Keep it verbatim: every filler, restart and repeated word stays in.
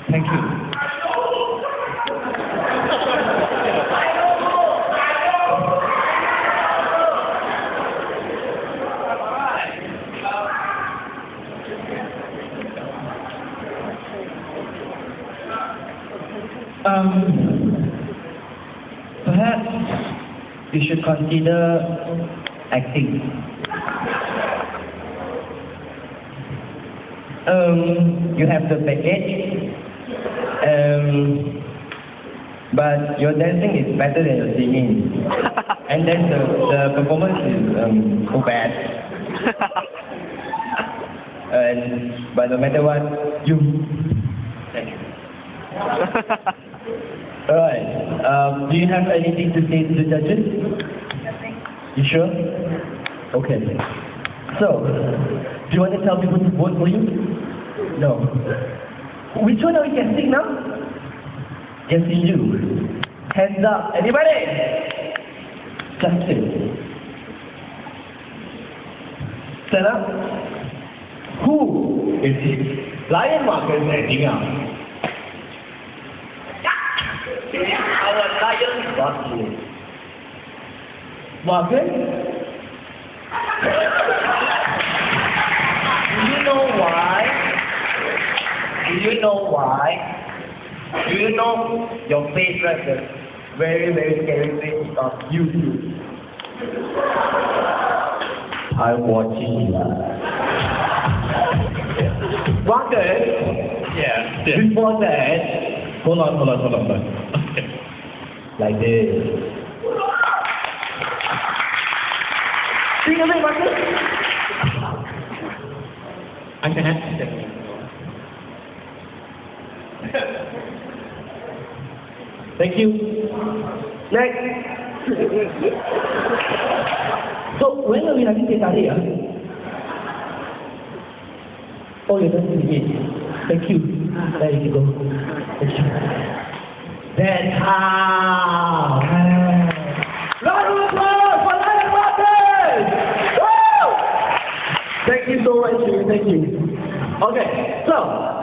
Thank you. Um, perhaps you should consider acting. Um, you have the package, um, but your dancing is better than your singing, and then the, the performance is um, so bad. And but no matter what, you. Thank you. Alright. Um, do you have anything to say to the judges? Nothing. You sure? Okay. So, do you want to tell people to vote for you? No. Which one are we guessing now? Guessing you. Hands up. Anybody? Justin. Stand up. Who is it? Lion Marcus acting out. Our lion got you. Marcus? Do you know why? Do you know why? Do you know your face right there? Very, very scary face of YouTube. I'm watching you. Marcus? Yeah. yeah. Before that, hold on, hold on, hold on, hold on. Like this. Sing a bit, Marcus. I can have Thank you. Next. So, when are we having teh tarik? Oh, you're done with it. Thank you. There you go. Thank you. That's how. Round of applause for Lion Marcus! Woo! Thank you so much, Jimmy. Thank you. Okay, so